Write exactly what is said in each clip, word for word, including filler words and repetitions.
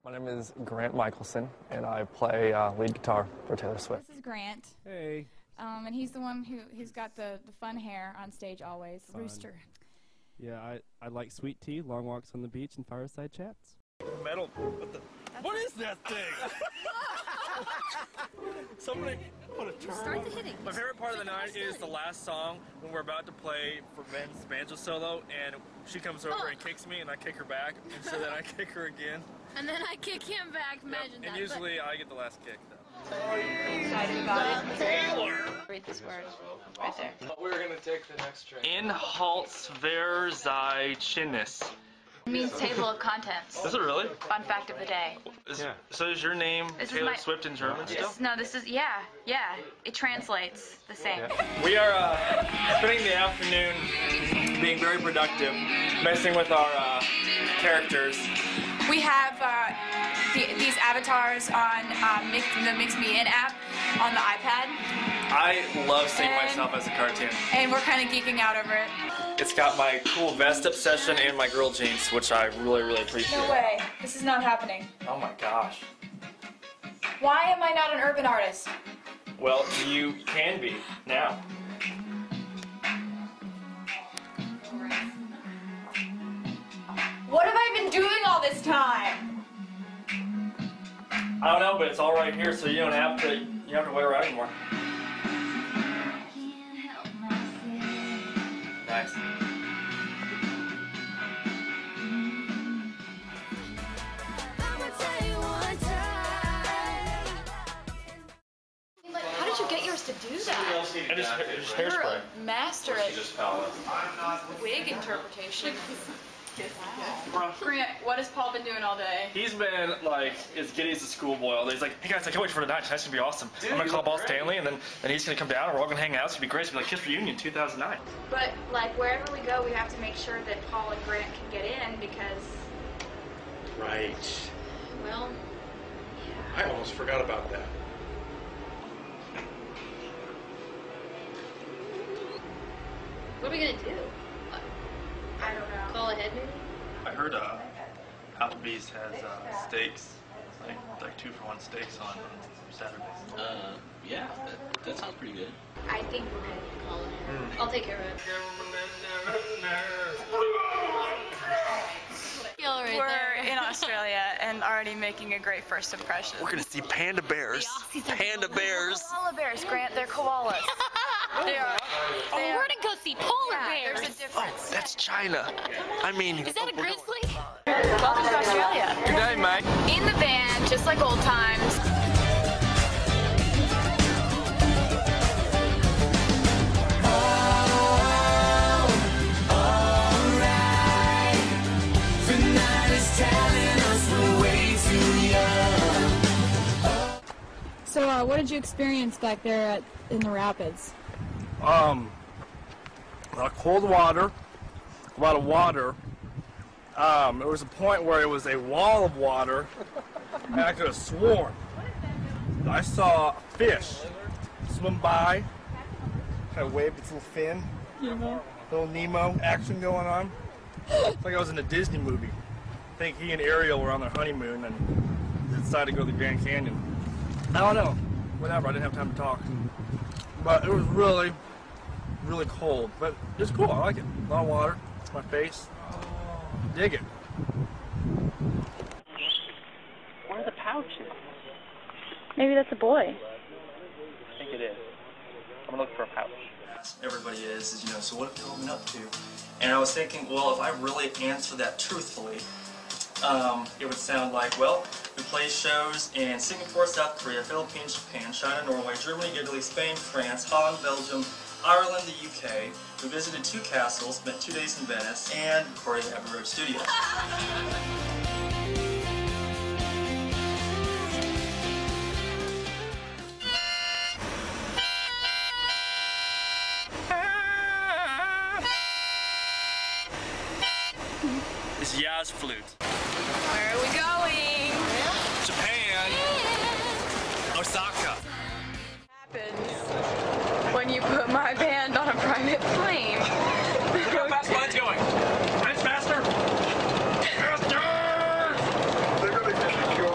My name is Grant Mickelson, and I play uh, lead guitar for Taylor Swift. This is Grant. Hey. Um, and he's the one who, who's got the, the fun hair on stage always. Fun. Rooster. Yeah, I, I like sweet tea, long walks on the beach, and fireside chats. Metal. What the? What is that thing? Somebody put a turn. Start the hitting. My favorite part of the night is the last song when we're about to play for Ben's banjo solo, and she comes over Oh. and kicks me, and I kick her back, and so then I kick her again. And then I kick him back. Imagine Yep. that. And usually I get the last kick, though. Excited about it. Taylor. Read this word right there. We're going to take the next train. Inhaltsverzeichnnis. It means table of contents. Is it really? Fun fact of the day. Is, yeah. So is your name This is Taylor my- Swift in German still? This, no, this is, yeah, yeah. It translates the same. Yeah. We are uh, spending the afternoon being very productive, messing with our uh, characters. We have uh, the, these avatars on um, Mix, the Mix Me In app on the iPad. I love seeing And- myself as a cartoon. And we're kind of geeking out over it. It's got my cool vest obsession and my girl jeans, which I really, really appreciate. No way. This is not happening. Oh my gosh. Why am I not an urban artist? Well, you can be now. What have I been doing all this time? I don't know, but it's all right here, so you don't have to. You don't have to wait around anymore. Nice. How did you get yours to do that? I just, just You're hairspray. a master at wig interpretation. Grant, what has Paul been doing all day? He's been like as giddy as a schoolboy all day. He's like, hey guys, I can't wait for tonight. Tonight's gonna be awesome. Dude, I'm gonna you call look Ball great. Stanley, and then, then he's gonna come down, and we're all gonna hang out. It's gonna be great. It's gonna be like Kiss Reunion two thousand nine. But, like, wherever we go, we have to make sure that Paul and Grant can get in because, Right. Well, I almost forgot about that. what are we gonna do? I don't know. Call ahead maybe? I heard uh, Applebee's has uh, steaks, like like two for one steaks on Saturdays. Uh, yeah, that, that sounds pretty good. I think we're gonna call ahead. I'll take care of it. Feel right We're there. in Australia and already making a great first impression. We're gonna see panda bears. The Aussies are Panda bears. Koala bears, Grant, they're koalas. They are. Oh, They we're are. gonna go see polar Yeah, bears. there's a difference. That's China. I mean. Is that a grizzly? Welcome to Australia. Good day, mate. In the van, just like old times. So, uh, what did you experience back there at, in the rapids? Um, a lot of cold water, a lot of water. Um, there was a point where it was a wall of water, and I could have sworn I saw a fish swim by, kind of waved its little fin, little Nemo action going on. It's like I was in a Disney movie. I think he and Ariel were on their honeymoon and decided to go to the Grand Canyon. I don't know, whatever, I didn't have time to talk. But it was really, really cold, but it's cool, I like it. A lot of water, my face, dig it. Where are the pouches? Maybe that's a boy. I think it is. I'm gonna look for a pouch. Everybody is, is, you know, so what have you been up to? And I was thinking, well, if I really answer that truthfully, um, it would sound like, well, we play shows in Singapore, South Korea, Philippines, Japan, China, Norway, Germany, Italy, Spain, France, Holland, Belgium, Ireland, the U K. We visited two castles, spent two days in Venice, and recorded at Abbey Road Studios. It's Yaz flute. Where are we going? Japan. Osaka. Happens when you put my band on a private plane. Look how fast mine's going. Mine's faster. Faster! They're gonna get you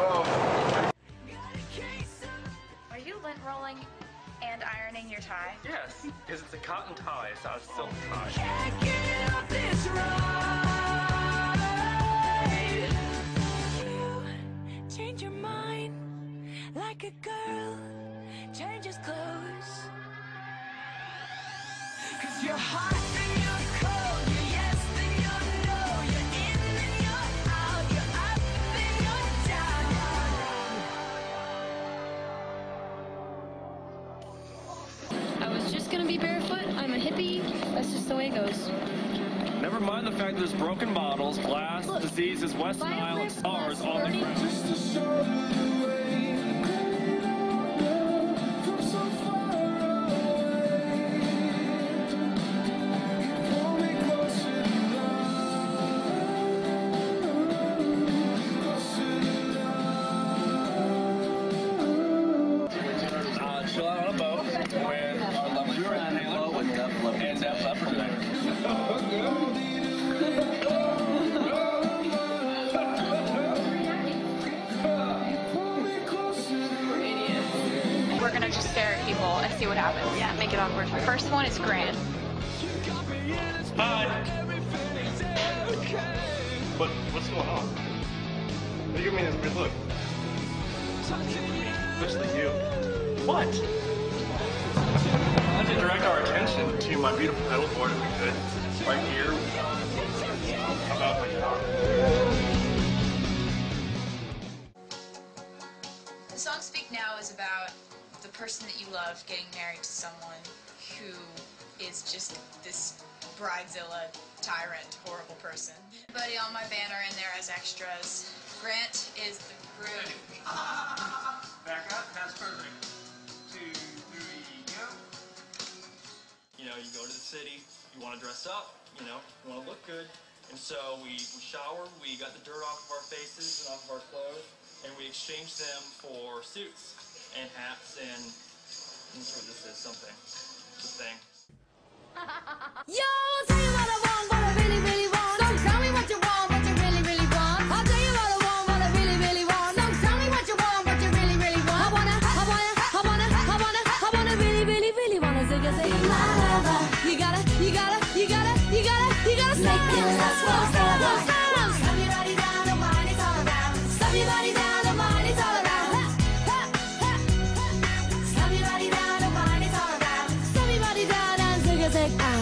tie? Yes, because it's a cotton tie. It's not a silk tie. Can't get off this ride. You change your mind like a girl changes clothes. Cause you're hot and you're cold, you're yes then you're no, you're in then you're out, you're up then you're down. I was just gonna be barefoot. I'm a hippie. That's just the way it goes. Never mind the fact there's broken bottles, glass, Look, diseases, West Nile, and stars on the ground. Chill out on a boat with our lovely friend Taylor and Def Leppard today. We're gonna just stare at people and see what happens. Yeah, make it awkward. First one is Grant. Hi. What? What's going on? What do you mean this weird look? Especially you. What? I'd like to direct our attention to my beautiful pedal board if we could. Right here. How about my guitar? The song Speak Now is about the person that you love getting married to someone who is just this bridezilla, tyrant, horrible person. Everybody on my band are in there as extras. Grant is the groom. Back up, that's perfect. Two, three, go. You know, you go to the city, you want to dress up, you know, you want to look good. And so we, we showered, we got the dirt off of our faces and off of our clothes, and we exchanged them for suits and hats and, I'm sure this is something, it's a thing. Yo, I'll tell you what I want, what I really, really want. Don't tell me what you want, what you really, really want. I'll tell you what I want, what I really, really want. Don't tell me what you want, what you really, really want. I wanna, I wanna, I wanna, I wanna, I wanna really, really, really wanna zig a zig my lover. You gotta, you gotta, you gotta, you gotta, you gotta stop. Make it last forever. Stop your body down, the mind is all around. Stop your body down, the mind is all around. Stop your body down, the mind is all around. Stop your body down and zig a zig. Ah.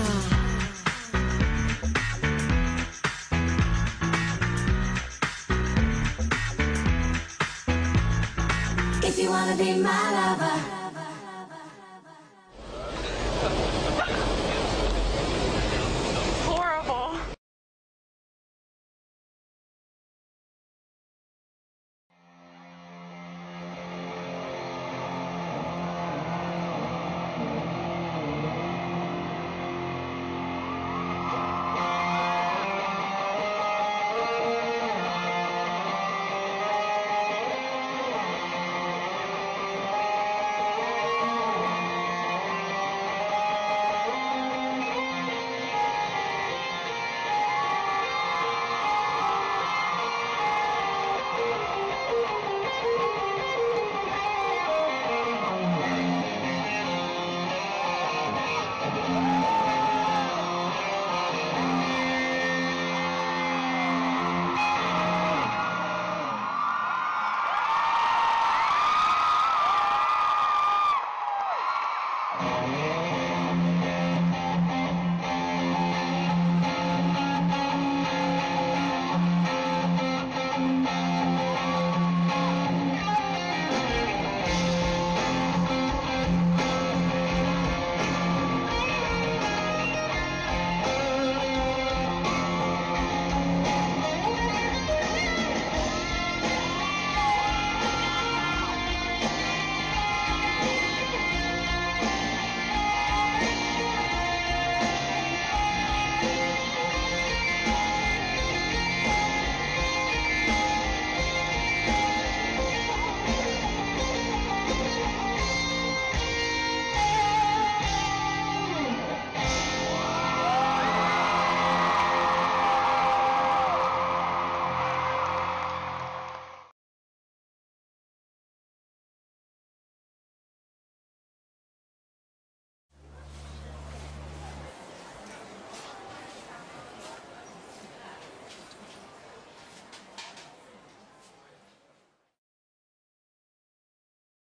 If you wanna be my lover.